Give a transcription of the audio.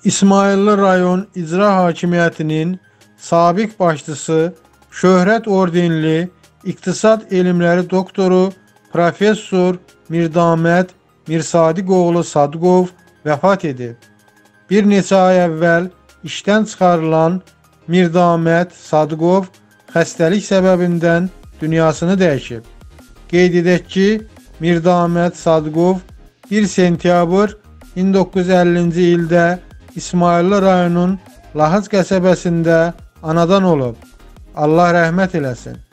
İsmayıllı rayon İcra Hakimiyyətinin sabiq başçısı, şöhrət ordenli, iqtisad elmləri doktoru, professor Mirdaməd Mirsadiqoğlu Sadıqov vəfat edib. Bir neçə ay əvvəl işdən çıxarılan Mirdaməd Sadıqov xəstəlik səbəbindən dünyasını dəyişib. Qeyd edək ki, Mirdaməd Sadıqov 1 sentyabr 1950-ci ildə İsmayıllı rayonun Lahıc qəsəbəsində anadan olub. Allah rəhmət eləsin.